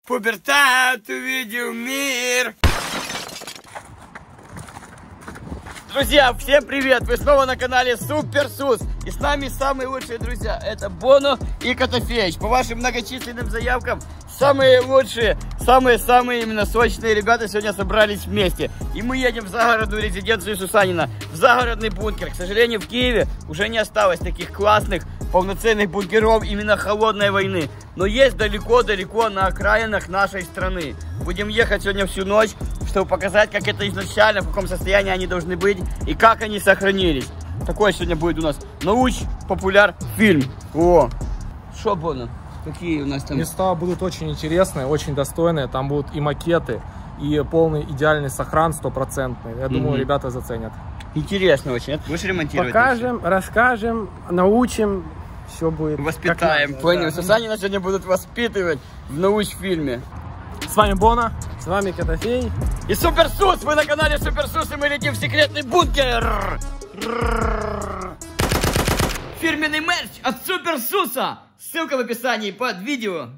Пубертат увидел мир. Друзья, всем привет! Вы снова на канале Супер Сус. И с нами самые лучшие друзья. Это Боно и Котофеич. По вашим многочисленным заявкам, самые лучшие, самые именно сочные ребята сегодня собрались вместе. И мы едем в загородную резиденцию Сусанина, в загородный бункер. К сожалению, в Киеве уже не осталось таких классных, полноценных бункеров именно холодной войны. Но есть далеко-далеко на окраинах нашей страны. Будем ехать сегодня всю ночь, чтобы показать, как это изначально, в каком состоянии они должны быть и как они сохранились. Такой сегодня будет у нас научно-популяр фильм. О, шо, Боно? Какие у нас там? Места будут очень интересные, очень достойные. Там будут и макеты, и полный идеальный сохран, 100%. Я думаю, ребята заценят. Интересно очень. Будешь ремонтировать? Покажем, расскажем, научим. Все будет. Воспитаем. Понял. Да. Сусанина сегодня будут воспитывать в научфильме. С вами Боно. С вами Котофей. И Супер Сус. Вы на канале Супер Сус, и мы летим в секретный бункер. Фирменный мерч от Супер Суса. Ссылка в описании под видео.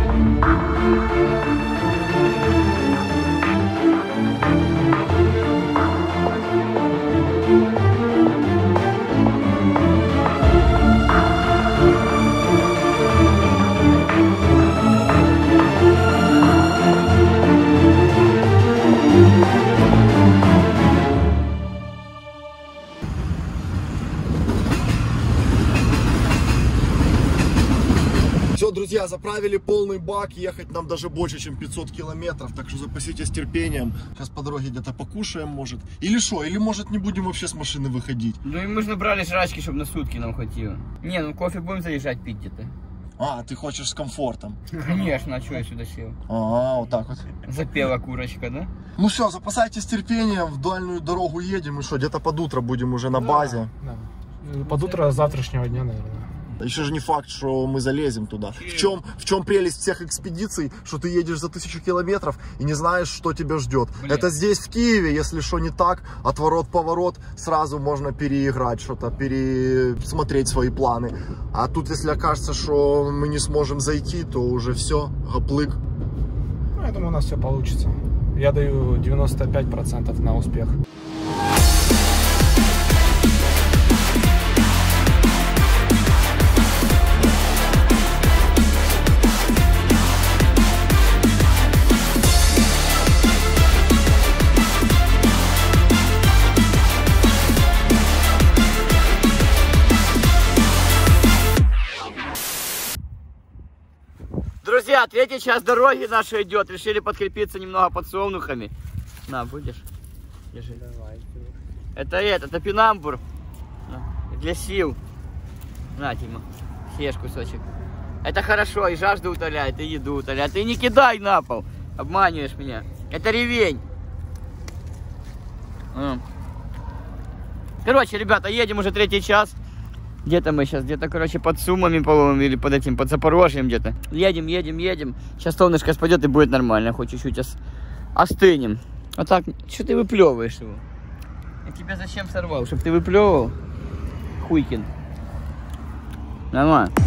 Все, друзья, заправили полный бак, ехать нам даже больше, чем 500 километров, так что запаситесь терпением. Сейчас по дороге где-то покушаем, может. Или что, или может не будем вообще с машины выходить. Ну и мы же набрали жрачки, чтобы на сутки нам хватило. Не, ну кофе будем заезжать пить где-то. А, ты хочешь с комфортом? Конечно, а что я сюда сел? А, вот так вот. Запела курочка, да? Ну все, запасайтесь терпением, в дальнюю дорогу едем, и что, где-то под утро будем уже на базе. Да. Под утро завтрашнего дня, наверное. Еще же не факт, что мы залезем туда. В чем прелесть всех экспедиций, что ты едешь за 1000 километров и не знаешь, что тебя ждет. Блин. Это здесь, в Киеве, если что не так, отворот-поворот, сразу можно переиграть что-то, пересмотреть свои планы. А тут, если окажется, что мы не сможем зайти, то уже все, гоплык. Ну, я думаю, у нас все получится. Я даю 95% на успех. Друзья, третий час дороги наша идет. Решили подкрепиться немного подсолнухами. На, будешь? Держи. Давай. Это топинамбур. Для сил. На, Тима, съешь кусочек. Это хорошо, и жажду утоляет, и еду утоляет. Ты не кидай на пол, обманываешь меня. Это ревень. Короче, ребята, едем уже третий час. Где-то мы сейчас, где-то, короче, под Сумами, по-моему, или под этим, под Запорожьем где-то. Едем. Сейчас солнышко спадет и будет нормально. Хоть чуть-чуть остынем. А так, что ты выплевываешь его? Я тебя зачем сорвал? Чтобы ты выплевывал? Хуйкин. Нормально.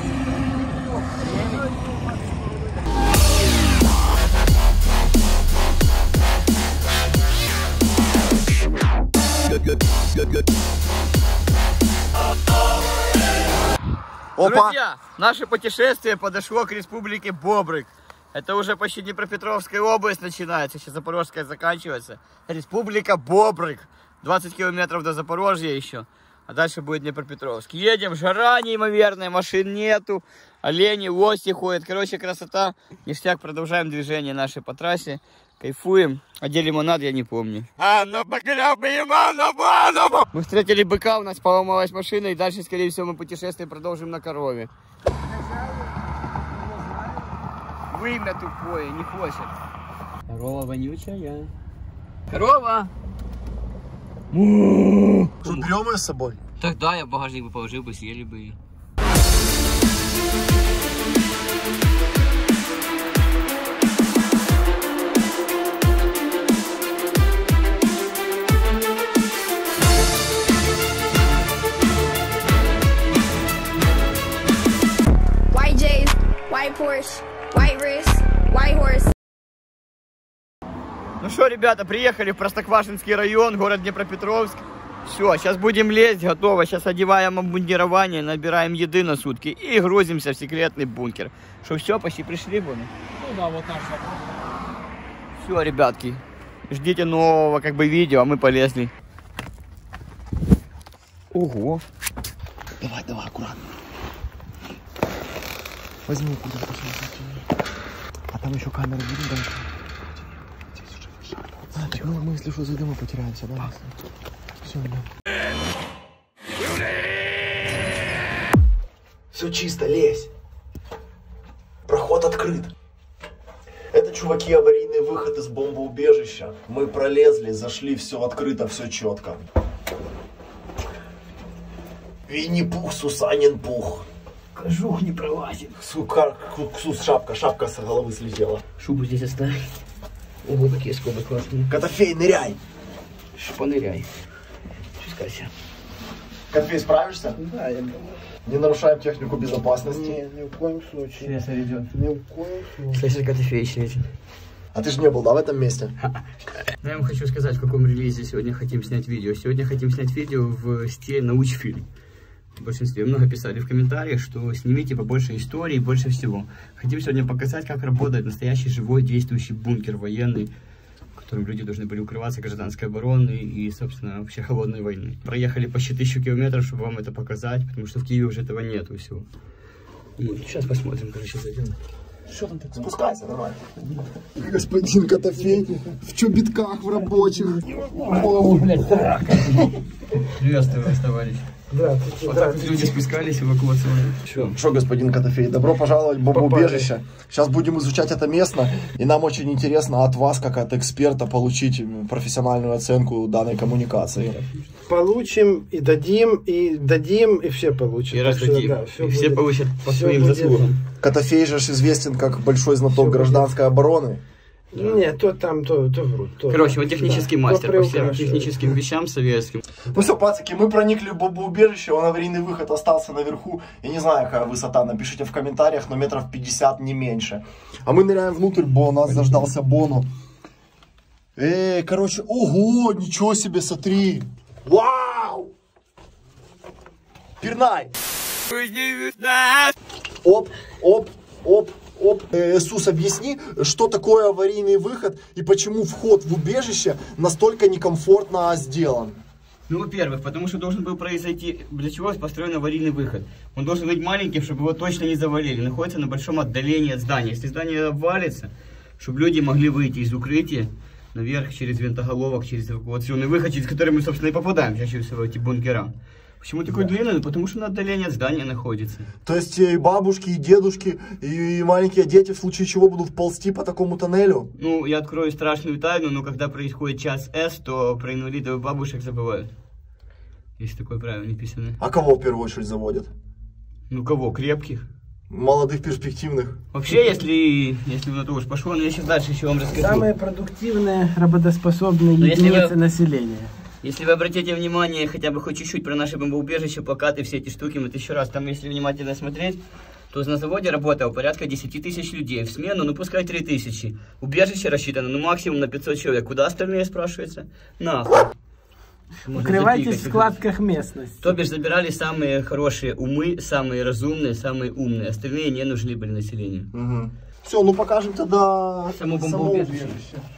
Опа. Друзья, наше путешествие подошло к республике Бобрык. Это уже почти Днепропетровская область начинается, сейчас Запорожская заканчивается. Республика Бобрык. 20 километров до Запорожья еще, а дальше будет Днепропетровск. Едем, жара неимоверная, машин нету, олени, лоси ходят. Короче, красота, ништяк, продолжаем движение наше по трассе. Кайфуем. А где лимонад, я не помню. Мы встретили быка, у нас поломалась машина, и дальше, скорее всего, мы путешествие продолжим на корове. Вымя тупое, не хочет. Корова вонючая. Корова! Что, берем ее с собой? Тогда я в багажник бы положил бы, съели бы ее. White J's, white Porsche, white wrist, white horse. Ну что, ребята, приехали в Простоквашинский район, город Днепропетровск. Все, сейчас будем лезть, готово. Сейчас одеваем обмундирование, набираем еды на сутки и грузимся в секретный бункер. Что, все, почти пришли, Боня? Ну да, вот наш вопрос. Все, ребятки, ждите нового как бы видео, а мы полезли. Ого. Давай, давай, аккуратно. Возьми куда-то. А там еще камеру видно дальше. Здесь уже шар. А, так мы, если что, зайдем и потеряемся, да? Все, да. Все чисто, лезь. Проход открыт. Это, чуваки, аварийный выход из бомбоубежища. Мы пролезли, зашли, все открыто, все четко. Винни-Пух, Сусанин Пух. Кожух не пролазит. Сука, шапка с головы слетела. Шубу здесь оставить. Ого, какие скобы классные. Котофей, ныряй. Поныряй. Спускайся. Котофей, справишься? Да, я думаю. Не нарушаем технику безопасности. Не, ни в коем случае. Слесарь идет. Ни в коем случае. Слесарь Котофей сидит. А ты же не был, да, в этом месте? Ну, я вам хочу сказать, в каком релизе сегодня хотим снять видео. Сегодня хотим снять видео в стиле научфильм. В большинстве много писали в комментариях, что снимите побольше историй, больше всего. Хотим сегодня показать, как работает настоящий живой действующий бункер военный, в котором люди должны были укрываться гражданской обороны и, собственно, вообще холодной войны. Проехали почти 1000 километров, чтобы вам это показать, потому что в Киеве уже этого нету всего. Ну, сейчас посмотрим, короче, зайдем. Что там такое? Спускайся, давай. Господин Котофей в чобитках, в рабочих. Голову, блядь, рака. Приветствую вас, товарищ. Да, Вот так люди спускались, эвакуационные. Что, господин Котофей, добро пожаловать в бомбоубежище. Сейчас будем изучать это место, и нам очень интересно от вас, как от эксперта, получить профессиональную оценку данной коммуникации. получим, и дадим, и все получат. И раздадим. Да, и все получат по своим будет. заслугам. Котофей же известен как большой знаток гражданской обороны. Нет, то врут. Короче, вот технический мастер по всем техническим вещам советским. Ну все, пацаки, мы проникли в бомбоубежище, он аварийный выход остался наверху. Я не знаю, какая высота, напишите в комментариях, но метров 50, не меньше. А мы ныряем внутрь, бо нас заждался Боно. Короче, ого, ничего себе, смотри. Вау! Пирнай! Оп, оп, оп. Иисус, объясни, что такое аварийный выход и почему вход в убежище настолько некомфортно сделан? Ну, во-первых, потому что должен был произойти, для чего построен аварийный выход. Он должен быть маленьким, чтобы его точно не завалили. Находится на большом отдалении от здания. Если здание обвалится, чтобы люди могли выйти из укрытия наверх через винтоголовок, через эвакуационный выход, через который мы, собственно, и попадаем чаще всего в эти бункера. Почему такой длинный? Потому что на отдалении от здания находится. То есть и бабушки, и дедушки, и маленькие дети в случае чего будут ползти по такому тоннелю? Ну, я открою страшную тайну, но когда происходит час С, то про инвалидов и бабушек забывают. Есть такое правило написано. А кого в первую очередь заводят? Ну, кого? Крепких. Молодых, перспективных. Вообще, если на то уж пошло, но я сейчас дальше еще вам расскажу. Самые продуктивные, работоспособные единицы населения. Если вы обратите внимание хотя бы хоть чуть-чуть про наше бомбоубежище, плакаты, все эти штуки, вот еще раз, там если внимательно смотреть, то на заводе работало порядка 10 тысяч людей в смену, ну пускай 3000. Убежище рассчитано, ну максимум на 500 человек. Куда остальные, спрашивается? Нахуй. Укрывайтесь в складках местности. То бишь забирали самые хорошие умы, самые разумные, самые умные. Остальные не нужны были населению. Угу. Все, ну покажем тогда само бомбоубежище.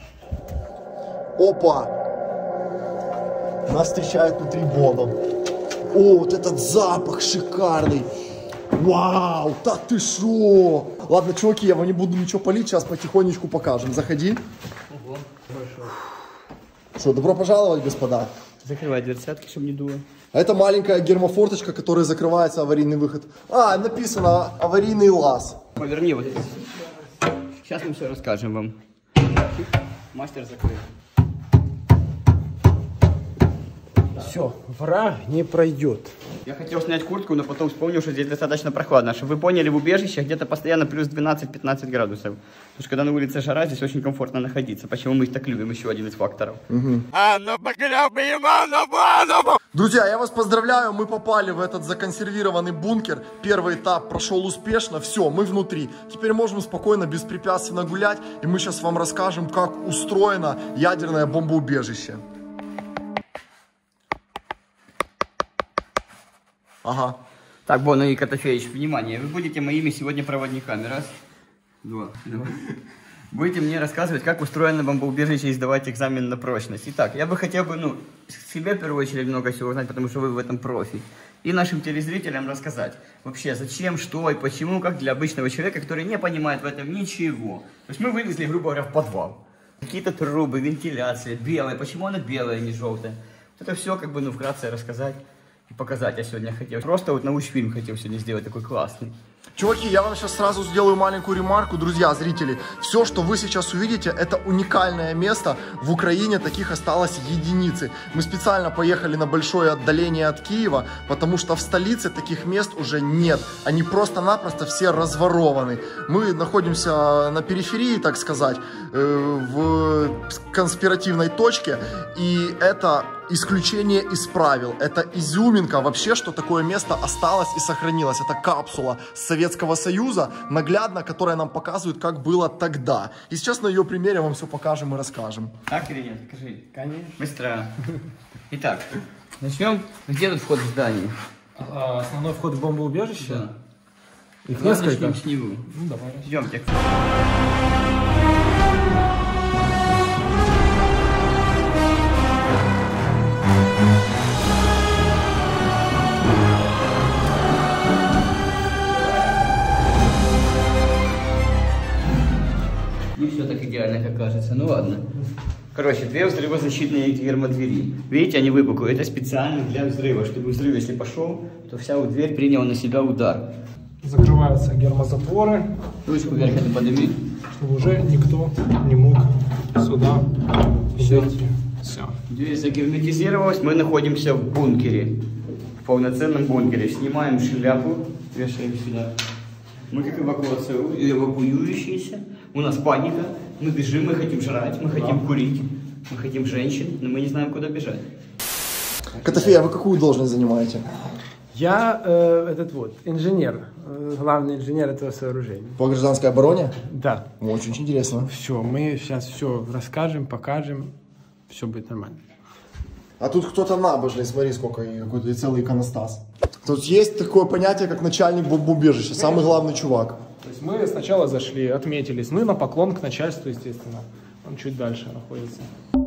Опа! Нас встречают внутри Боно. О, вот этот запах шикарный. Вау, да ты шо? Ладно, чуваки, я вам не буду ничего палить, сейчас потихонечку покажем. Заходи. Ого, хорошо. Что, добро пожаловать, господа. Закрывай дверцатки, чтобы не дуло. А это маленькая гермофорточка, которой закрывается аварийный выход. А, написано аварийный лаз. Поверни вот это. Сейчас мы все расскажем вам. Мастер закрыл. Все, враг не пройдет. Я хотел снять куртку, но потом вспомнил, что здесь достаточно прохладно. Чтобы вы поняли, в убежище где-то постоянно плюс 12-15 градусов. Потому что когда на улице жара, здесь очень комфортно находиться. Почему мы их так любим, еще один из факторов. Угу. Друзья, я вас поздравляю, мы попали в этот законсервированный бункер. Первый этап прошел успешно, все, мы внутри. Теперь можем спокойно, беспрепятственно гулять, и мы сейчас вам расскажем, как устроено ядерное бомбоубежище. Ага. Так, Боно и Котофеевич, внимание, вы будете моими сегодня проводниками. Раз, два, давай. Будете мне рассказывать, как устроено бомбоубежище и сдавать экзамен на прочность. Итак, я бы хотел бы, себе в первую очередь много всего узнать, потому что вы в этом профи. И нашим телезрителям рассказать вообще, зачем, что и почему, как для обычного человека, который не понимает в этом ничего. То есть мы вылезли, грубо говоря, в подвал. Какие-то трубы, вентиляция, белая. Почему она белая, а не желтая? Вот это все, как бы, вкратце рассказать и показать я сегодня хотел. Просто вот научфильм хотел сегодня сделать такой классный. Чуваки, я вам сейчас сразу сделаю маленькую ремарку, друзья, зрители. Все, что вы сейчас увидите, это уникальное место. В Украине таких осталось единицы. Мы специально поехали на большое отдаление от Киева, потому что в столице таких мест уже нет. Они просто-напросто все разворованы. Мы находимся на периферии, так сказать, в конспиративной точке. И это исключение из правил. Это изюминка вообще, что такое место осталось и сохранилось. Это капсула Советского Союза, наглядно, которая нам показывает, как было тогда. И сейчас на ее примере вам все покажем и расскажем. Так или нет? Скажи. Конечно. Быстро. Итак, начнем. Где тут вход в здание? Основной вход в бомбоубежище? Да. Их Давай несколько. начнем с него. Ну, давай. Идемте. Не все так идеально, как кажется. Ну ладно. Короче, две взрывозащитные гермодвери. Видите, они выпуклые. Это специально для взрыва, чтобы взрыв, если пошел, то вся дверь приняла на себя удар. Закрываются гермозатворы, Ручку вверх это подними. чтобы уже никто не мог сюда зайти. Все. Дверь загерметизировалась. Мы находимся в бункере. В полноценном бункере. Снимаем шляпу, вешаем сюда. Мы как эвакуирующиеся. У нас паника. Мы бежим, мы хотим жрать, мы хотим курить, мы хотим женщин, но мы не знаем, куда бежать. Котофей, а вы какую должность занимаете? Я инженер, главный инженер этого сооружения. По гражданской обороне? Да. Очень интересно. Все, мы сейчас все расскажем, покажем, все будет нормально. А тут кто-то набожный, смотри, сколько какой-то целый иконостас. Тут есть такое понятие, как начальник бомбоубежища, самый главный чувак. То есть мы сначала зашли, отметились. Мы на поклон к начальству, естественно. Он чуть дальше находится.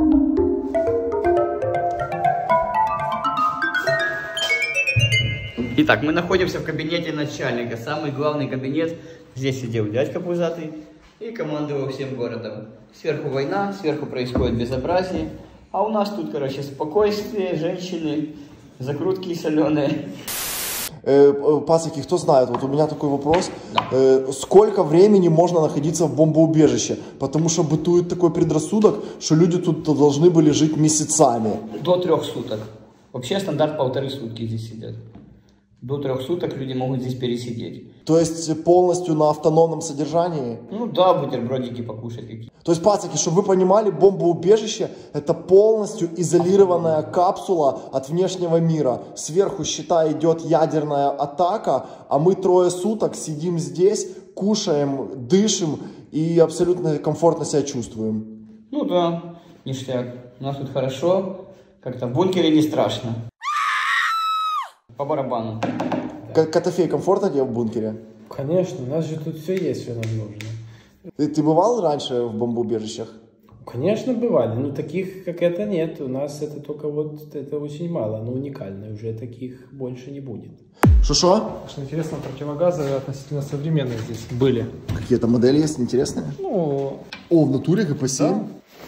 Итак, мы находимся в кабинете начальника. Самый главный кабинет. Здесь сидел дядька пузатый и командовал всем городом. Сверху война, сверху происходит безобразие. А у нас тут, короче, спокойствие, женщины, закрутки соленые. Пацаки, кто знает, вот у меня такой вопрос. Сколько времени можно находиться в бомбоубежище? Потому что бытует такой предрассудок, что люди тут должны были жить месяцами. До 3 суток. Вообще стандарт 1,5 сутки здесь сидят. До 3 суток люди могут здесь пересидеть. То есть полностью на автономном содержании? Ну да, бутербродики покушать какие-то. То есть, пацаки, чтобы вы понимали, бомбоубежище — это полностью изолированная капсула от внешнего мира. Сверху, считай, идет ядерная атака, а мы 3 суток сидим здесь, кушаем, дышим и абсолютно комфортно себя чувствуем. Ну да, ништяк. У нас тут хорошо, как-то в бункере не страшно. По барабану. Котофей, комфортно тебе в бункере? Конечно, у нас же тут все есть, все нам нужно. Ты бывал раньше в бомбоубежищах? Конечно, бывали, но таких, как это, нет. У нас это только это очень мало, оно уникальное. Уже таких больше не будет. Шо-шо? Что интересно, противогазы относительно современные здесь были. Какие-то модели есть интересные? Ну, О, в натуре КП-7?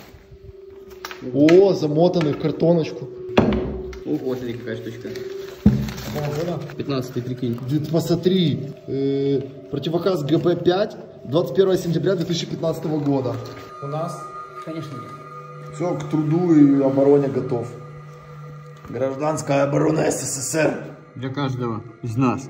О, замотанный в картоночку. Ого, смотри, какая штучка. 15-й, прикинь. Посмотри, противогаз ГБ-5, 21 сентября 2015 года. у нас Конечно, нет. Все к труду и обороне готов. Гражданская оборона СССР. Для каждого из нас.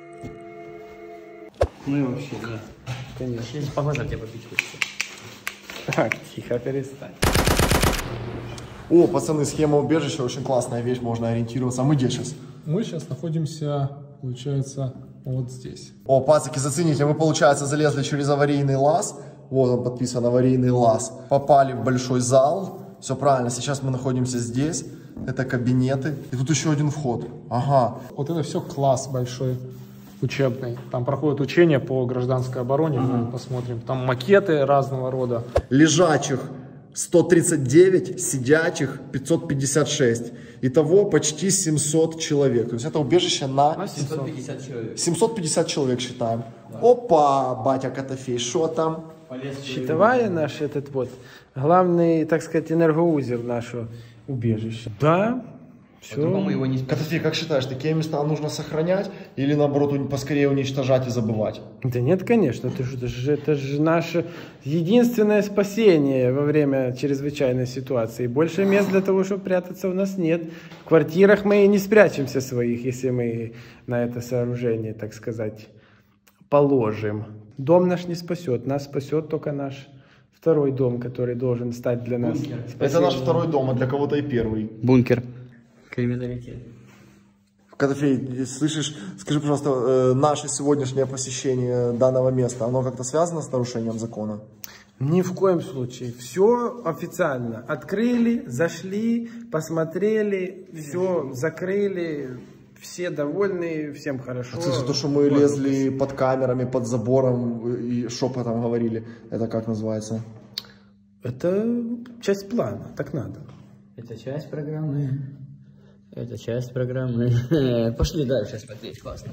Ну и вообще, да. Конечно. Сейчас по глазам тебя попить хочется. Так, тихо, перестань. О, пацаны, схема убежища, очень классная вещь, можно ориентироваться. А мы где сейчас? Мы сейчас находимся, получается, вот здесь. О, пацаки, зацените, мы, получается, залезли через аварийный лаз. Вот он подписан, аварийный лаз. Попали в большой зал. Все правильно, сейчас мы находимся здесь. Это кабинеты. И тут еще один вход. Ага. Вот это все класс большой учебный. Там проходят учения по гражданской обороне. Мы посмотрим. Там макеты разного рода. Лежачих 139, сидячих 556. Итого почти 700 человек. То есть это убежище на 750 человек. 750 человек считаем. Да. Опа, батя Котофей, что там? Щитовая наш этот вот, главный, так сказать, энергоузел нашего убежища. Да, все. По-другому его не спасти. Котофей, как считаешь, такие места нужно сохранять или наоборот поскорее уничтожать и забывать? Да нет, конечно, это же наше единственное спасение во время чрезвычайной ситуации. Больше мест для того, чтобы прятаться, у нас нет. В квартирах мы и не спрячемся своих, если мы на это сооружение, так сказать, положим. Дом наш не спасет, нас спасет только наш второй дом, который должен стать для нас спасением. Это наш второй дом, а для кого-то и первый. Бункер. Криминалитет. Котофей, слышишь, скажи, пожалуйста, наше сегодняшнее посещение данного места, оно как-то связано с нарушением закона? Ни в коем случае. Все официально. Открыли, зашли, посмотрели, все закрыли. Все довольны, всем хорошо. А то, что мы лезли под камерами, под забором и шепотом говорили, это как называется? Это часть плана, так надо. Это часть программы. Это часть программы. Пошли дальше смотреть, классно.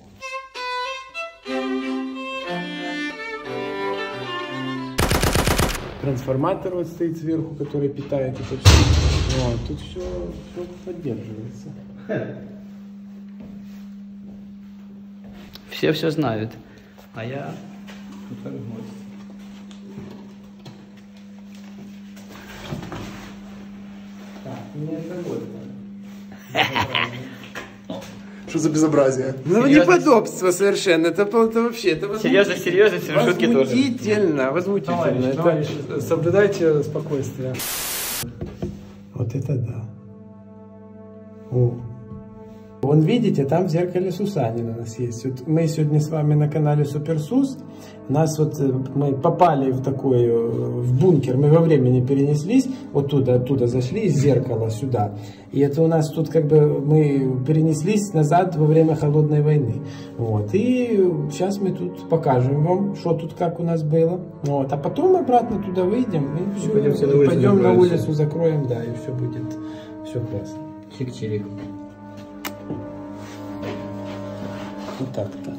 Трансформатор вот стоит сверху, который питает это все. Вот, тут все поддерживается. Все знают, а я... Так, не вот. Что за безобразие? Ну, неподобство совершенно. Это вообще... Это серьезно, шутки тоже. Возмутительно. Товарищи, соблюдайте спокойствие. Вот это да. О. Вон, видите, там в зеркале Сусанин у нас есть. Вот мы сегодня с вами на канале Суперсус. Нас вот, мы попали в такой, в бункер, мы во времени перенеслись, оттуда зашли из зеркала сюда. И это у нас тут как бы, мы перенеслись назад во время Холодной войны. Вот. И сейчас мы тут покажем вам, что тут как у нас было. Вот. А потом обратно туда выйдем и все, пойдем на улицу, закроем, да, и все будет, все классно. Чик-чирик. Вот так-то.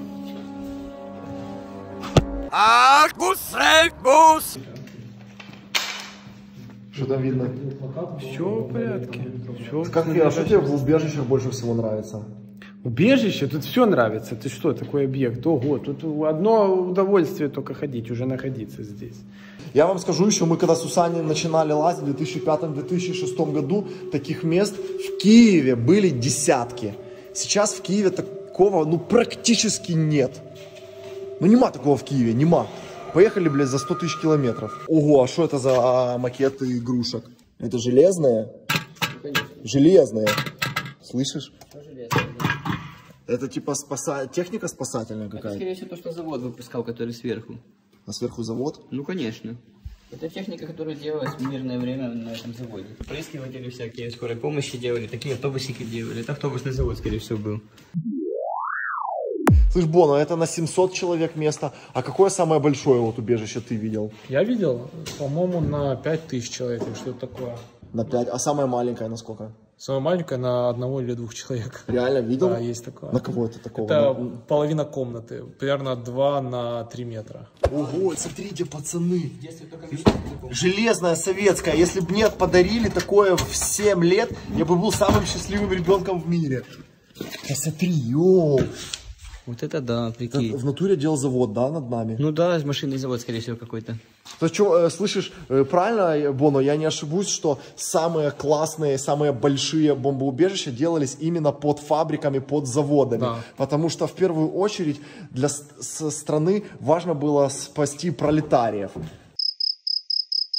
Что там видно? Все в порядке. А что тебе в убежищах больше всего нравится? Убежище? Тут все нравится. Ты что, такой объект? Ого, тут одно удовольствие только ходить, уже находиться здесь. Я вам скажу еще, мы когда с Сусаниным начинали лазить в 2005-2006 году, таких мест в Киеве были десятки. Сейчас в Киеве такого, ну, практически нет. Ну, нема такого в Киеве, нема. Поехали, блядь, за 100 тысяч километров. Ого, а что это за макеты игрушек? Это железные? Ну, железные. Слышишь? Железные, да. Это типа техника спасательная какая-то? Это, скорее всего, то, что завод выпускал, который сверху. А сверху завод? Ну, конечно. Это техника, которую делалась в мирное время на этом заводе. Опрыскиватели всякие, скорой помощи делали, такие автобусики делали. Это автобусный завод, скорее всего, был. Слышь, Боно, это на 700 человек место. А какое самое большое вот убежище ты видел? Я видел, по-моему, на 5000 человек или что-то такое. На 5. А самое маленькое на сколько? Самое маленькое на 1 или 2 человек. Реально видел? Да, есть такое. На кого это такого? Это половина комнаты, примерно 2 на 3 метра. Ого, смотрите, пацаны. Железная, советская. Если бы мне подарили такое в 7 лет, я бы был самым счастливым ребенком в мире. Смотри, йоу. Вот это да, прикинь. В натуре делал завод, да, над нами? Ну да, машинный завод, скорее всего, какой-то. То есть, что, слышишь, правильно, Боно, я не ошибусь, что самые классные, самые большие бомбоубежища делались именно под фабриками, под заводами. Да. Потому что в первую очередь для страны важно было спасти пролетариев.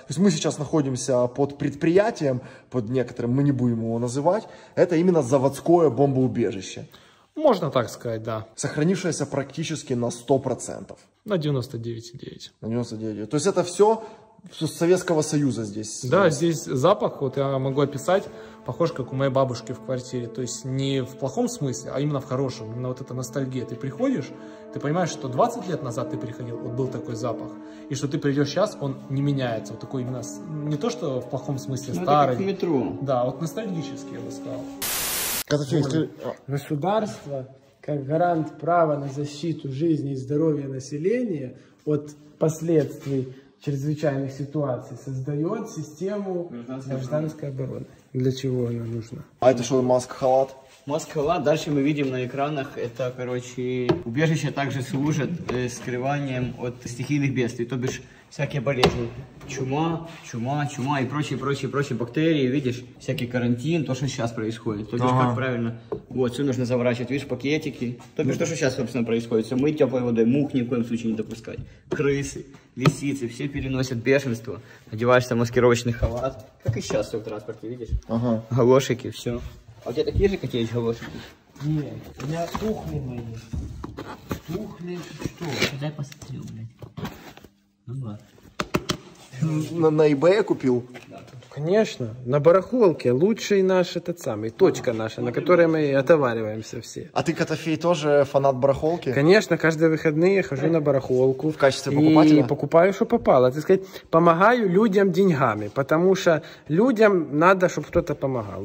есть мы сейчас находимся под предприятием, под некоторым, мы не будем его называть, это именно заводское бомбоубежище. Можно так сказать, да. Сохранившееся практически на 100%. На 99,9. На 99%. То есть это все с Советского Союза здесь? Да, здесь запах, вот я могу описать, похож, как у моей бабушки в квартире. То есть не в плохом смысле, а именно в хорошем. Именно вот эта ностальгия. Ты приходишь, ты понимаешь, что 20 лет назад ты приходил, вот был такой запах. И что ты придешь сейчас, он не меняется. Вот такой именно, не то, что в плохом смысле старый. Это как метро. Да, вот ностальгический, я бы сказал. Государство, как гарант права на защиту жизни и здоровья населения от последствий чрезвычайных ситуаций, создает систему гражданской обороны. Для чего она нужна? А это что, маска-халат? Маска-халат, дальше мы видим на экранах, это, короче, убежище также служит скрыванием от стихийных бедствий, то бишь всякие болезни. Чума и прочие бактерии, видишь, всякий карантин, то, что сейчас происходит. То бишь, как правильно, вот, все нужно заворачивать, видишь, пакетики. То бишь, то, что сейчас, собственно, происходит, все мыть теплой водой, мух ни в коем случае не допускать. Крысы, лисицы, все переносят бешенство. Одеваешься в маскировочный халат, как и сейчас все в транспорте, видишь? Ага. Галошики, все. А у тебя такие же какие-нибудь галошики? Нет, у меня тухли мои. Тухли что? Дай посмотрю, блядь. Ну ладно. На eBay купил? Конечно, на барахолке лучший наш этот самый, точка наша, на которой мы отовариваемся все. А ты, Котофей, тоже фанат барахолки? Конечно, каждые выходные хожу на барахолку. В качестве покупателя? И покупаю, что попало. Так сказать, помогаю людям деньгами, потому что людям надо, чтобы кто-то помогал.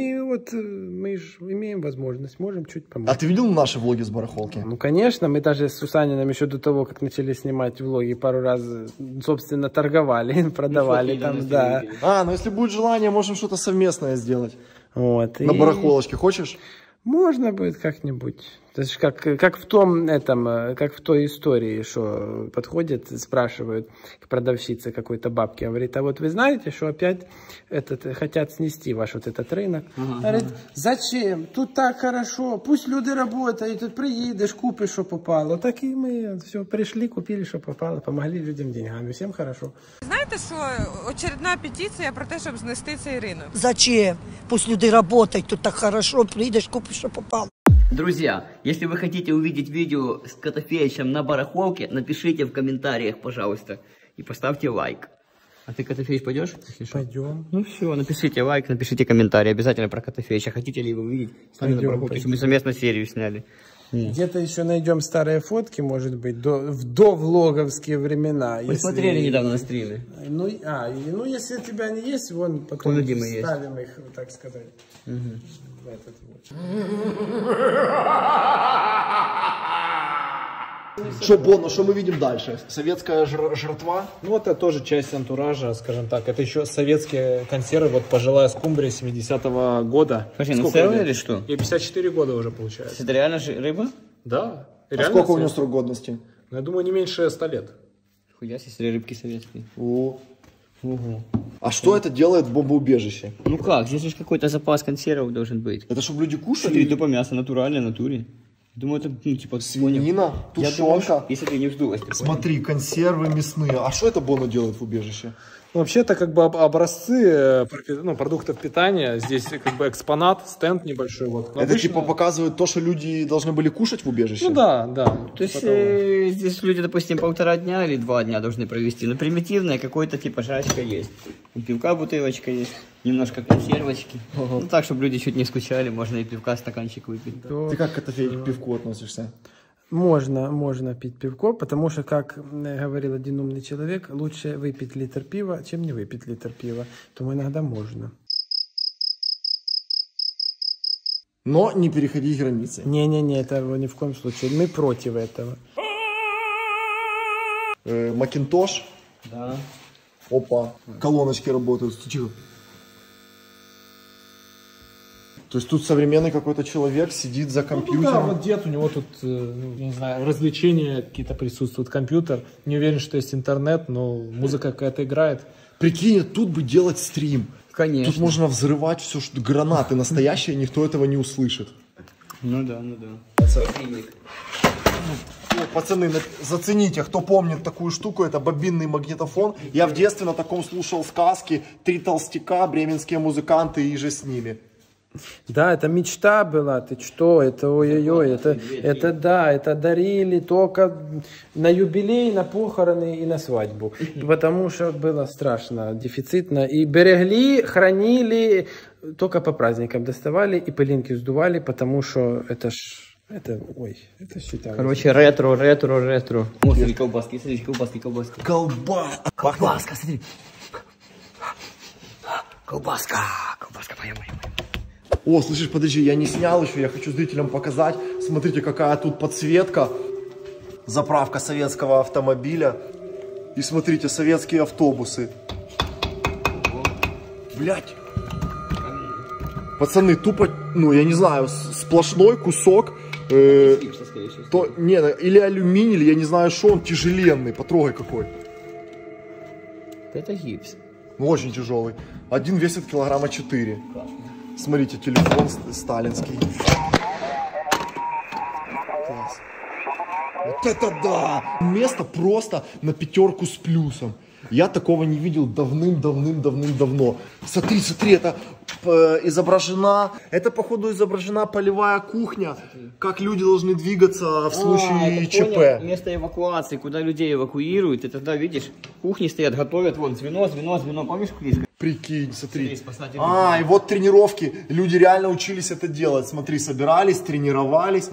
Мы же имеем возможность, можем чуть помочь. А ты видел наши влоги с барахолки? Ну, конечно, мы даже с Сусаниным еще до того, как начали снимать влоги, пару раз, собственно, торговали, продавали там, да. Ну если будет желание, можем что-то совместное сделать. Вот. На барахолочке хочешь? Можно будет как-нибудь. То есть как в том как в той истории, что подходят, спрашивают к продавщице какой-то бабки, говорит, а вот вы знаете, что опять хотят снести ваш вот этот рынок? Говорит, зачем? Тут так хорошо, пусть люди работают, тут приедешь, купишь, что попало. Так и мы все пришли, купили, что попало, помогли людям деньгами, всем хорошо. Знаєте, що очередна петиція про те, щоб знести цей ринок? Зачем? Пусть люди работают, тут так хорошо, придешь, купишь, что попало. Друзья, если вы хотите увидеть видео с Котофеичем на барахолке, напишите в комментариях, пожалуйста, и поставьте лайк. А ты, Котофеич, пойдешь? Пойдем. Ну все, напишите лайк, напишите комментарий обязательно про Котофеича. Хотите ли вы увидеть с нами на барахолке, чтобы мы совместно серию сняли? Где-то еще найдем старые фотки, может быть, до влоговские времена. Мы смотрели недавно на стриме. Если у тебя не есть, вон потом ставим их, так сказать. В этот вот. Что, Боно, что мы видим дальше? Советская жратва? Ну, это тоже часть антуража, скажем так. Это еще советские консервы, вот пожилая скумбрия 70-го года. Слушай, ну целая или что? Ей 54 года уже получается. Это реально же рыба? Да. А сколько у нее срок годности? Я думаю, не меньше 100 лет. Хуя себе, рыбки советские. Ого. А что это делает в бомбоубежище? Ну как, здесь же какой-то запас консервов должен быть. Это чтобы люди кушали? Смотри, тупо мясо натуральное, натуре. Думаю, это, типа, свинина, тушенка. Если ты не вздулась. Смотри, консервы мясные. А что это Боно делает в убежище? Вообще-то как бы образцы продуктов питания. Здесь как бы экспонат, стенд небольшой. Вот. Это обычно... типа показывает то, что люди должны были кушать в убежище? Ну да. То есть здесь люди, допустим, 1,5 дня или 2 дня должны провести. Но примитивное какое-то типа жрачка есть. Пивка бутылочка есть, немножко консервочки. Ну так, чтобы люди чуть не скучали, можно и пивка стаканчик выпить. Ты как к этой пивку относишься? Можно пить пивко, потому что, как говорил один умный человек, лучше выпить литр пива, чем не выпить литр пива. Тому иногда можно. Но не переходить границы. Не, этого ни в коем случае. Мы против этого. Макинтош. Да. Опа. Колоночки работают. Тихо. То есть тут современный какой-то человек сидит за компьютером. Ну, да, вот дед, у него тут, я не знаю, развлечения какие-то присутствуют, компьютер. Не уверен, что есть интернет, но музыка какая-то играет. Прикинь, тут бы делать стрим. Конечно. Тут можно взрывать все, что гранаты настоящие, никто этого не услышит. Ну да. Пацаны, зацените, кто помнит такую штуку, это бобинный магнитофон. Я в детстве на таком слушал сказки, «Три толстяка», бременские музыканты и же с ними. Да, это мечта была, ты что, это ой-ой-ой, это да, это дарили только на юбилей, на похороны и на свадьбу, потому что было страшно, дефицитно, и берегли, хранили, только по праздникам доставали и пылинки сдували, потому что это считалось. Короче, ретро. О, смотри, колбаски, колбаски. Колбаска, смотри. Колбаска, поем. О, слышишь, подожди, я не снял еще, я хочу зрителям показать. Смотрите, какая тут подсветка. Заправка советского автомобиля. И смотрите, советские автобусы. Блять. Пацаны, тупо, ну, я не знаю, сплошной кусок. Или алюминий, или я не знаю, что он тяжеленный. Потрогай какой. Это гипс. Ну, очень тяжелый. Один весит килограмма 4. Смотрите, телефон сталинский. Класс. Вот это да! Место просто на 5 с плюсом. Я такого не видел давным-давно. Смотри, это изображена, это походу изображена полевая кухня, как люди должны двигаться в случае ЧП. Понял, место эвакуации, куда людей эвакуируют, и тогда, видишь, кухни стоят, готовят, вон, звено, помнишь, Клишка? Прикинь, смотри. И вот тренировки, люди реально учились это делать. Смотри, собирались, тренировались.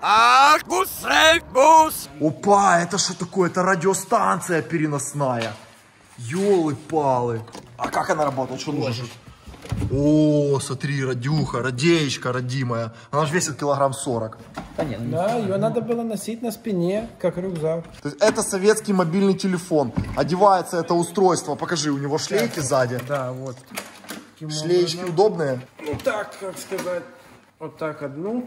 Опа, это что такое? Это радиостанция переносная. Ёлы-палы. А как она работает? Что нужно? О, смотри, радеечка родимая. Она же весит килограмм 40. Да, ее надо было носить на спине, как рюкзак. То есть это советский мобильный телефон. Одевается это устройство. Покажи, у него шлейки сзади. Да, вот. Шлеечки удобные? Ну так, как сказать, вот так одну.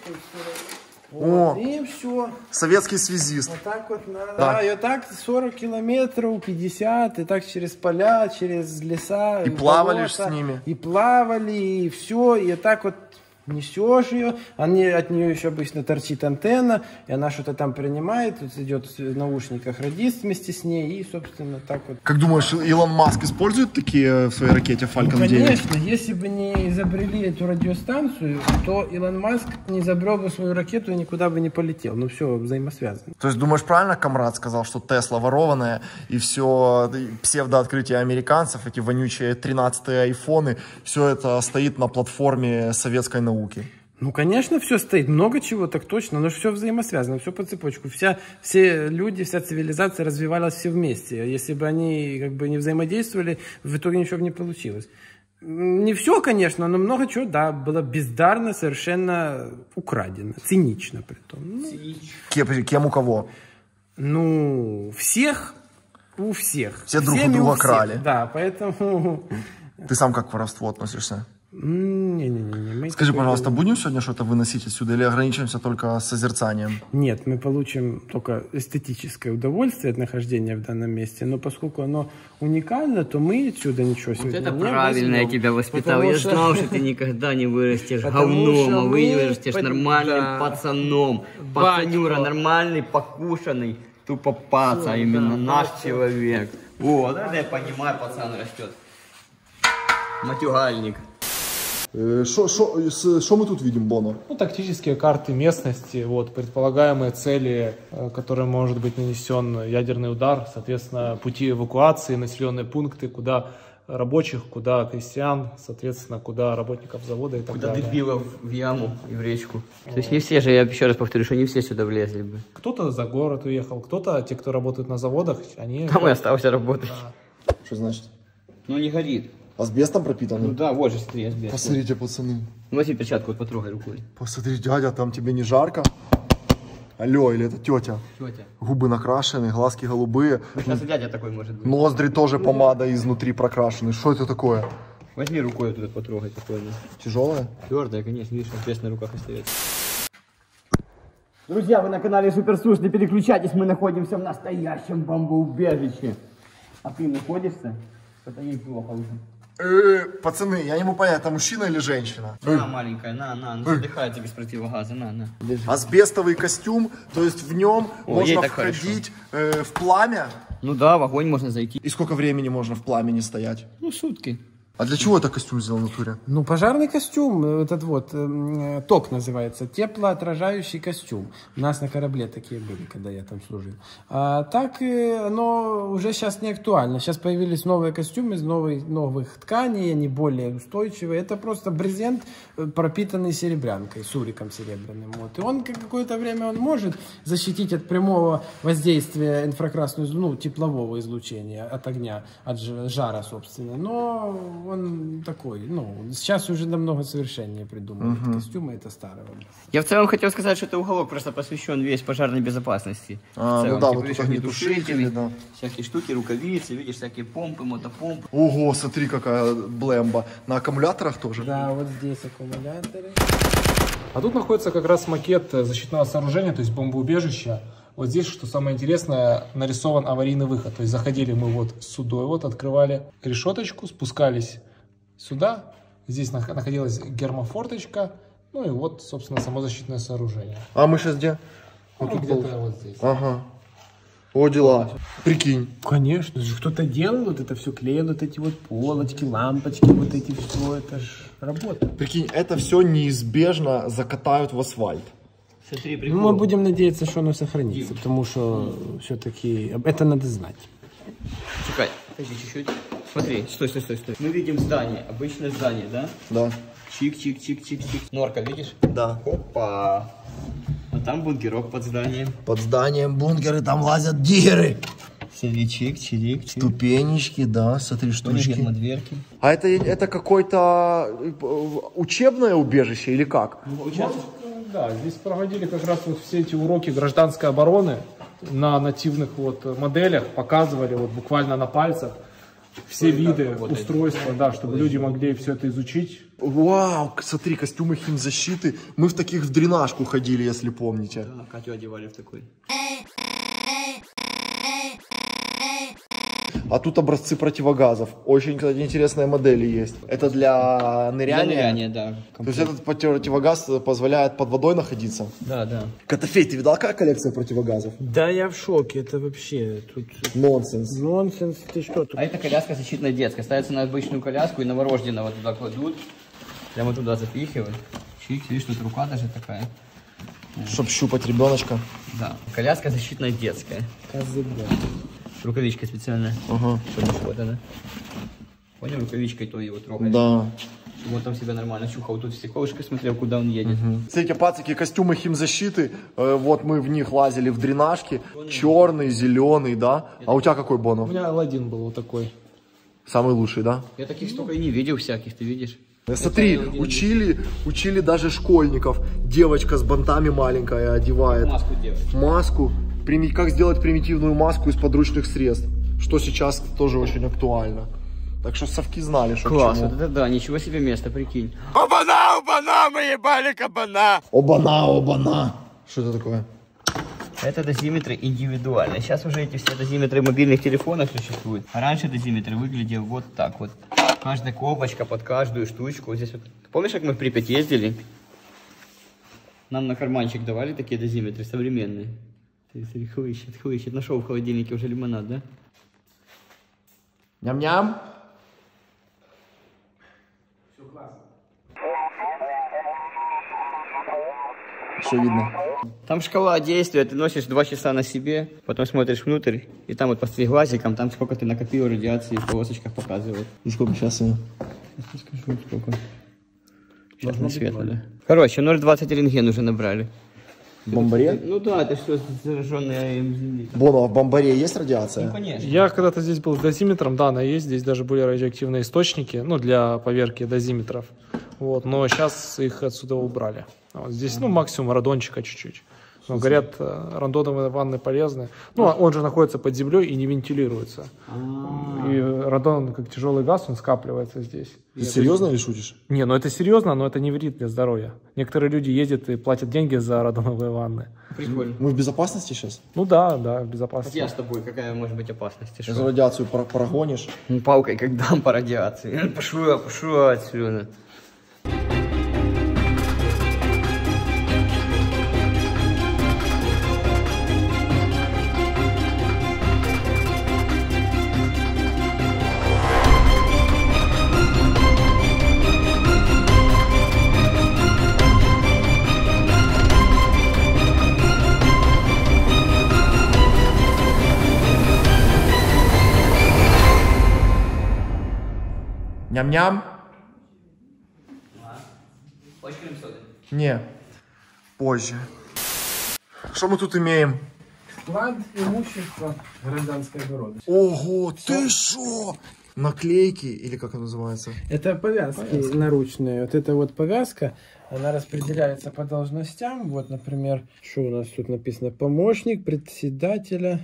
Вот, и все. Советский связист. Вот так вот надо. Да, и вот так 40 километров, 50, и так через поля, через леса. И плавали с ними. И плавали, и все, и так вот несешь ее, от нее еще обычно торчит антенна, и она что-то там принимает, тут идет в наушниках радист вместе с ней, и, собственно, так вот. Как думаешь, Илон Маск использует такие в своей ракете Falcon 9? Конечно, если бы не изобрели эту радиостанцию, то Илон Маск не изобрел бы свою ракету и никуда бы не полетел. Ну, все взаимосвязано. То есть, думаешь, правильно Камрад сказал, что Тесла ворованная, и все псевдооткрытие американцев, эти вонючие 13-е айфоны, все это стоит на платформе советской науки? Ну, конечно, все стоит. Много чего, так точно. Но все взаимосвязано, все по цепочку. Все люди, вся цивилизация развивалась все вместе. Если бы они как бы не взаимодействовали, в итоге ничего бы не получилось. Не все, конечно, но много чего, да, было бездарно, совершенно украдено. Цинично при том. Ну, кем у кого? Ну, всех у всех. Все друг у друга крали. Да, поэтому... Ты сам как к воровству относишься? Не. Скажи, пожалуйста, будем сегодня что-то выносить отсюда или ограничимся только созерцанием? Нет, мы получим только эстетическое удовольствие от нахождения в данном месте, но поскольку оно уникально, то мы отсюда ничего сегодня это не правильно возьмем, я тебя воспитал. Я знал, что ты никогда не вырастешь говном, а вырастешь нормальным пацаном. Пацанюра, нормальный, покушанный, тупо паца, именно наш человек. Вот, это я понимаю, пацан растет. Матюгальник. Что мы тут видим, Боно? Ну, тактические карты местности, вот, предполагаемые цели, которые может быть нанесен ядерный удар, соответственно, пути эвакуации, населенные пункты, куда рабочих, куда крестьян, соответственно, куда работников завода и так далее. Куда дебилов в яму и в речку. То есть не все же, я еще раз повторю, что не все сюда влезли бы. Кто-то за город уехал, кто-то, те, кто работают на заводах, они... Там и остался работать. Да. Что значит? Ну, не горит. Асбестом пропитан? Ну да, вот же, смотри, асбест. Посмотрите, пацаны. Ну, возьми перчатку, вот потрогай рукой. Посмотри, дядя, там тебе не жарко? Алло, или это тетя? Тетя. Губы накрашены, глазки голубые. Ну, сейчас и дядя такой может быть. Ноздри тоже помадой изнутри прокрашены. Что это такое? Возьми рукой вот тут потрогай, такое. Тяжелое? Твердое, конечно, видишь, асбест на руках остается. Друзья, вы на канале Суперсус, не переключайтесь, мы находимся в настоящем бомбоубежище. А ты находишься? Это неплохо уже. Пацаны, я не могу понять, это мужчина или женщина? На, маленькая, на, задыхается без противогаза, на. Асбестовый костюм, то есть в нем ей можно так входить в пламя. Ну да, в огонь можно зайти. И сколько времени можно в пламени стоять? Ну, сутки. А для чего это костюм сделан в натуре? Ну, пожарный костюм, этот вот, ТОК называется, теплоотражающий костюм. У нас на корабле такие были, когда я там служил. А так оно уже сейчас не актуально. Сейчас появились новые костюмы из новых тканей, они более устойчивые. Это просто брезент, пропитанный серебрянкой, суриком серебряным. Вот. И он какое-то время он может защитить от прямого воздействия инфракрасного, ну, теплового излучения от огня, от жара, собственно. Но он такой, ну, сейчас уже намного совершеннее придумали костюмы, это старого. Я в целом хотел сказать, что это уголок просто посвящен весь пожарной безопасности. Ну да, вот тут огнетушители, да. Всякие штуки, рукавицы, видишь, всякие помпы, мотопомпы. Ого, смотри, какая блемба. На аккумуляторах тоже? Да, вот здесь аккумуляторы. А тут находится как раз макет защитного сооружения, то есть бомбоубежища. Вот здесь, что самое интересное, нарисован аварийный выход. То есть заходили мы вот сюда, вот открывали решеточку, спускались сюда. Здесь находилась гермофорточка. Ну и вот, собственно, само защитное сооружение. А мы сейчас где? Вот ну, где-то вот здесь. Ага. О, дела. Прикинь. Конечно же, кто-то делал вот это все, клеил вот эти вот полочки, лампочки, вот эти все, это ж работа. Прикинь, это все неизбежно закатают в асфальт. Смотри, ну, мы будем надеяться, что оно сохранится, потому что все-таки это надо знать. Чекай, подожди чуть-чуть. Смотри, стой. Мы видим здание, обычное здание, да? Да. Чик-чик-чик-чик-чик. Норка, видишь? Да. Опа. А там бункерок под зданием. Под зданием бункеры, там лазят диггеры. Смотри, чик. Ступенечки, да, смотри, штучки. Дверки. А это какое-то учебное убежище или как? Да, здесь проводили как раз вот все эти уроки гражданской обороны на нативных вот моделях, показывали вот буквально на пальцах все виды устройства, да, чтобы люди могли все это изучить. Вау, смотри, костюмы химзащиты. Мы в таких в дренажку ходили, если помните. Да, Катю одевали в такой. А тут образцы противогазов. Очень, кстати, интересные модели есть. Это для ныряния? Для ныряния, да. То есть этот противогаз позволяет под водой находиться? Да. Котофей, ты видал, какая коллекция противогазов? Да, я в шоке, это вообще тут... Нонсенс. Нонсенс, ты что тут? А это коляска защитная детская. Ставится на обычную коляску и новорожденного туда кладут. Прямо туда запихивают. Чик, видишь, тут рука даже такая. Чтоб щупать ребеночка. Да. Коляска защитная детская. Рукавичка специальная. Ага. Вот она. Понял, рукавичкой то его трогать. Да. Чтобы он там себя нормально чухал. Тут в стеклышко смотрел, куда он едет. Смотрите, пацаки, костюмы химзащиты. Вот мы в них лазили в дренажке. Черный, зеленый, да? А у тебя какой, Боно? У меня Аладдин был вот такой. Самый лучший, да? Я таких столько и не видел всяких, ты видишь? Смотри, учили даже школьников. Девочка с бантами маленькая одевает. Маску делать. Маску. Как сделать примитивную маску из подручных средств. Что сейчас тоже очень актуально. Так что совки знали, что класс, к чему. вот это да, ничего себе место, прикинь. Обана, мы ебали кабана. Обана. Что это такое? Это дозиметры индивидуальные. Сейчас уже эти все дозиметры мобильных телефонов существуют. А раньше дозиметр выглядел вот так вот. Каждая кнопочка под каждую штучку. Вот здесь вот. Помнишь, как мы в Припять ездили? Нам на карманчик давали такие дозиметры современные. Смотри, хлыщет. Нашел в холодильнике уже лимонад, да? Ням-ням. Все классно. Что видно? Там шкала действия, ты носишь 2 часа на себе, потом смотришь внутрь, и там вот под глазиком, там сколько ты накопил радиации в полосочках показывает. Ну сколько сейчас? Я скажу, сколько. Сейчас на свет надо. Короче, 0,20 рентген уже набрали. В бомбаре? Ну да, это что, зараженные земли. Боно, а в бомбаре есть радиация? Ну конечно. Я когда-то здесь был с дозиметром, да, она есть, здесь даже были радиоактивные источники, ну, для поверки дозиметров. Вот, но сейчас их отсюда убрали. Вот здесь, ну, максимум радончика чуть-чуть. Но говорят, радоновые ванны полезны. Ну, он же находится под землей и не вентилируется. И радон, как тяжелый газ, он скапливается здесь. Ты серьезно или шутишь? Не, ну это серьезно, но это не вредит для здоровья. Некоторые люди ездят и платят деньги за радоновые ванны. Прикольно. Мы в безопасности сейчас? Ну да, в безопасности. Я с тобой, какая может быть опасность? За радиацию прогонишь? Ну, палкой как дам по радиации. Пошло отсюда. Ням-ням? Не, позже. Что мы тут имеем? Склад имущества гражданской обороны. Ого, ты шо? Наклейки, или как это называется? Это повязки наручные. Вот эта вот повязка, она распределяется по должностям. Вот, например, что у нас тут написано? Помощник председателя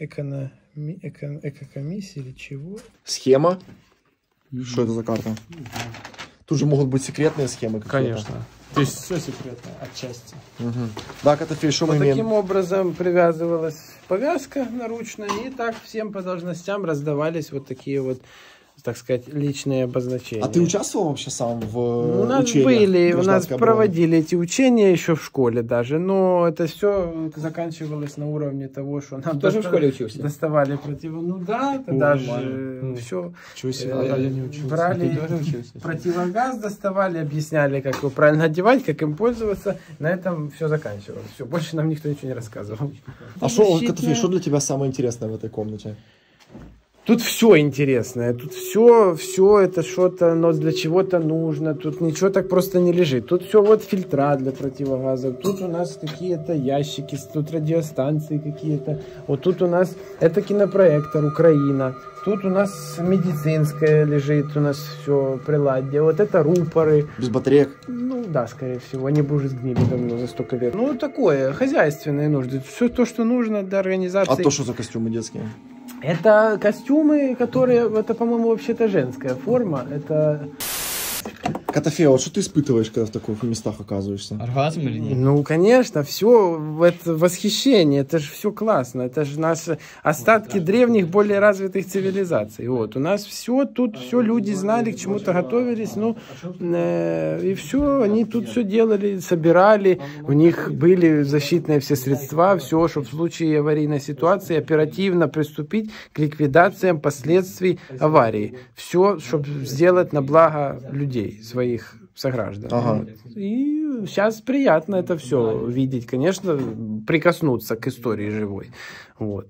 экокомиссии или чего? Схема. Что это за карта? Тут же могут быть секретные схемы какие-то. Конечно. Здесь все секретно, отчасти. Да, Котофей, что мы Вот имеем? таким образом привязывалась повязка наручная, и так всем по должностям раздавались вот такие вот, так сказать, личные обозначения. А ты участвовал вообще сам в у нас учениях были, у нас гражданской обороны? проводили эти учения еще в школе даже, но это все заканчивалось на уровне того, что нам тоже в школе учился? доставали ну да, это даже все я не учился. брали противогаз, доставали, объясняли, как его правильно одевать, как им пользоваться, на этом все заканчивалось. Все, больше нам никто ничего не рассказывал. А что, Котофей, что для тебя самое интересное в этой комнате? Тут все интересное, тут все это что-то, но для чего-то нужно, тут ничего так просто не лежит. Тут все вот фильтра для противогазов, тут у нас какие-то ящики, тут радиостанции какие-то, вот тут у нас это кинопроектор Украина, тут у нас медицинское лежит, у нас все приладье, вот это рупоры. Без батареек? Ну да, скорее всего, они бы уже сгнили давно за столько лет. Ну такое, хозяйственные нужды, все то, что нужно для организации. А то, что за костюмы детские? Это костюмы, которые, это, по-моему, вообще-то женская форма. Это... Котофей, вот что ты испытываешь, когда в таких местах оказываешься? Оргазм или нет? Ну, конечно, все это восхищение, это же все классно, это же наши остатки древних, более развитых цивилизаций. Вот, у нас все, тут все люди знали, к чему-то готовились, ну, и все, они тут все делали, собирали, у них были защитные все средства, все, чтобы в случае аварийной ситуации оперативно приступить к ликвидациям последствий аварии. Все, чтобы сделать на благо людей, своих сограждан. Ага. Вот. И сейчас приятно это все видеть, конечно, прикоснуться к истории живой. Вот.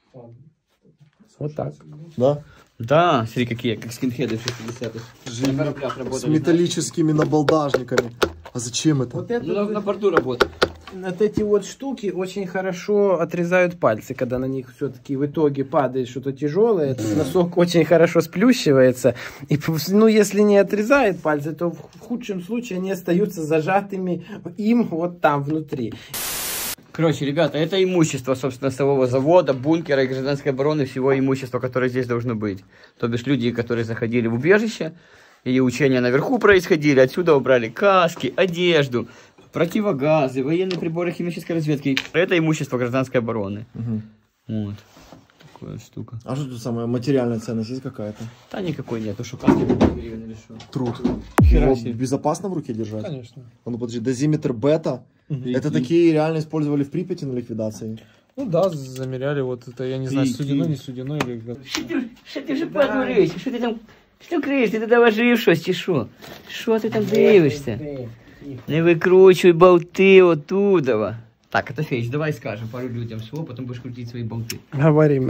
Вот так. Да? Да, смотри, какие, как скинхеды в 60-х. На кораблях работали. С металлическими набалдажниками. А зачем это? Вот это, Ну, на борту работают. вот эти вот штуки очень хорошо отрезают пальцы, когда на них все-таки в итоге падает что-то тяжелое, этот носок очень хорошо сплющивается, и, ну, если не отрезает пальцы, то в худшем случае они остаются зажатыми им вот там внутри. Короче, ребята, это имущество, собственно, сового завода, бункера и гражданской обороны, всего имущества, которое здесь должно быть. То бишь люди, которые заходили в убежище, и учения наверху происходили, отсюда убрали каски, одежду, противогазы, военные приборы химической разведки. Это имущество гражданской обороны. Вот. Такая штука. А что тут самая материальная ценность есть какая-то? Да никакой нет, что каски гривен или что. Труд. Хера Его себе. безопасно в руке держать? Конечно. А ну подожди, дозиметр бета? Это такие реально использовали в Припяти на ликвидации? Ну да, замеряли вот это, я не знаю, судено, не судено или как. Що ти вже подурюєшся? Що ти там криєш? Ти туди важив щось чи що? Що ти там дивишся? Не викручуй болти оттуда. Так, Котофеич, давай скажем пару людям всего, потом будешь крутить свои болты. Говорим.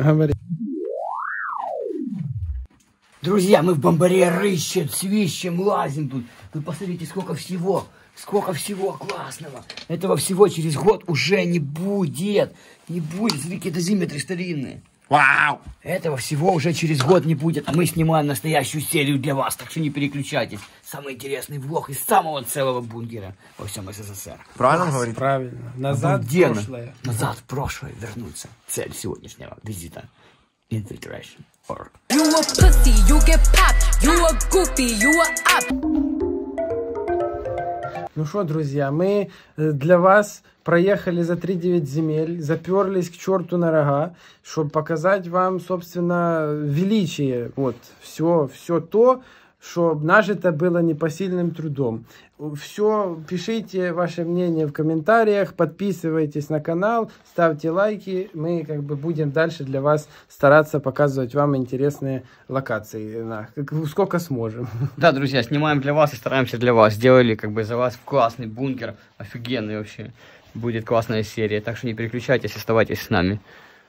Друзья, мы в бомбаре рыщем, свищем, лазим тут. Вы посмотрите, сколько всего классного. Этого всего через год уже не будет. Не будет, смотри, какие дозиметры старинные. Вау! Этого всего уже через год не будет, а мы снимаем настоящую серию для вас, так что не переключайтесь. Самый интересный влог из самого целого бункера во всем СССР. Правильно он говорит? Правильно. Назад в Обалденно. прошлое. Назад в прошлое вернуться. Цель сегодняшнего визита. Infiltration. Or... You a pussy, you get popped. You a goofy, you a up. Ну что, друзья, мы для вас проехали за 3-9 земель, заперлись к черту на рога, чтобы показать вам, собственно, величие. Вот, все то, что нажито было непосильным трудом. Все, пишите ваше мнение в комментариях, подписывайтесь на канал, ставьте лайки. Мы будем дальше для вас стараться показывать вам интересные локации, сколько сможем. Да, друзья, снимаем для вас и стараемся для вас. Сделали за вас классный бункер, офигенный вообще. Будет классная серия, так что не переключайтесь, оставайтесь с нами.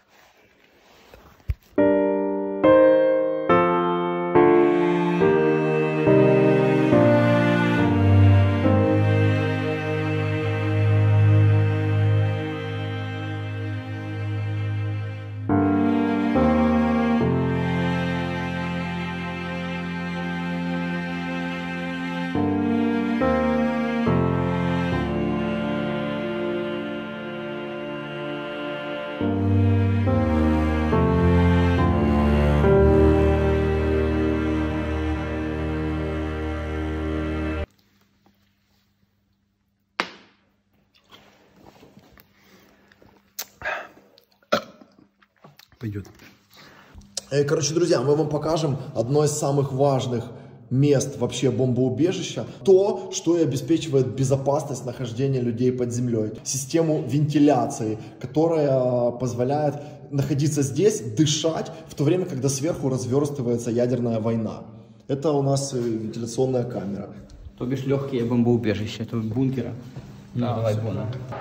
Пойдет. Короче, друзья, мы вам покажем одно из самых важных мест вообще бомбоубежища. То, что и обеспечивает безопасность нахождения людей под землей. Систему вентиляции, которая позволяет находиться здесь, дышать, в то время, когда сверху разверстывается ядерная война. Это у нас вентиляционная камера. То бишь легкие бомбоубежища, это бункера. Да, давай, Бона.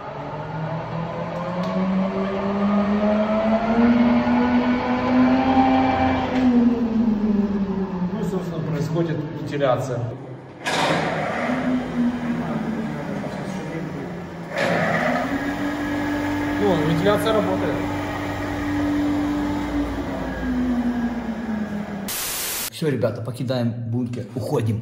Происходит вентиляция. Вентиляция работает. Все, ребята, покидаем бункер, уходим.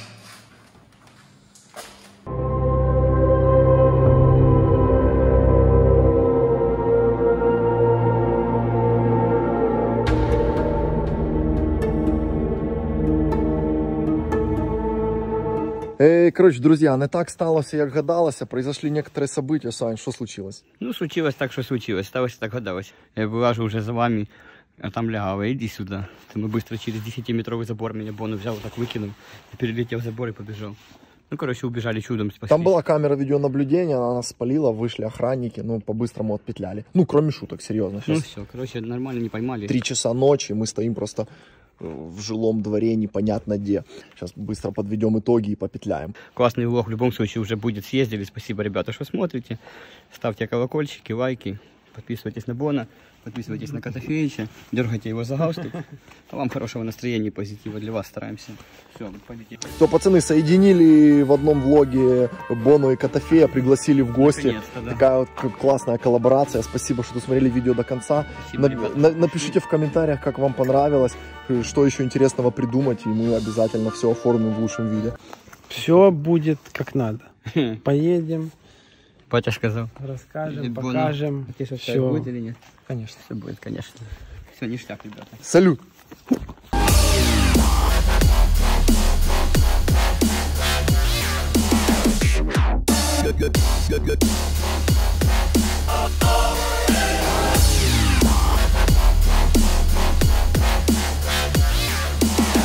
Короче, друзья, не так сталося, як гадалося. Произошли некоторые события. Сань, что случилось? Ну, случилось так, что случилось. Сталося так гадалось. Я вылажу уже за вами, а там лягала. Иди сюда. Мы быстро через 10-метровый забор меня Бону взял, так выкинул. Перелетел забор и побежал. Ну, короче, убежали чудом, спаслись. Там была камера видеонаблюдения, она нас спалила, вышли охранники, ну, по-быстрому отпетляли. Ну, кроме шуток, серьезно. Ну, все, короче, нормально не поймали. 3 часа ночи, мы стоим просто в жилом дворе, непонятно где. Сейчас быстро подведем итоги и попетляем. Классный влог в любом случае уже будет. Съездили. Спасибо, ребята, что смотрите. Ставьте колокольчики, лайки. Подписывайтесь на Бона. Подписывайтесь на Котофеича. Дергайте его за галстук. А вам хорошего настроения и позитива. Для вас стараемся. Все, полетели. Что, пацаны, соединили в одном влоге Бону и Котофея, пригласили в гости. Да. Такая вот классная коллаборация. Спасибо, что досмотрели видео до конца. Спасибо, напишите в комментариях, как вам понравилось, что еще интересного придумать, и мы обязательно все оформим в лучшем виде. Все будет как надо. Поедем. Батя сказал. Расскажем, покажем. Все будет или нет? Конечно. Все будет, конечно. Все, ништяк, ребята. Салют!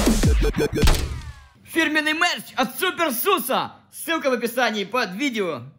Фирменный мерч от Суперсуса. Ссылка в описании под видео.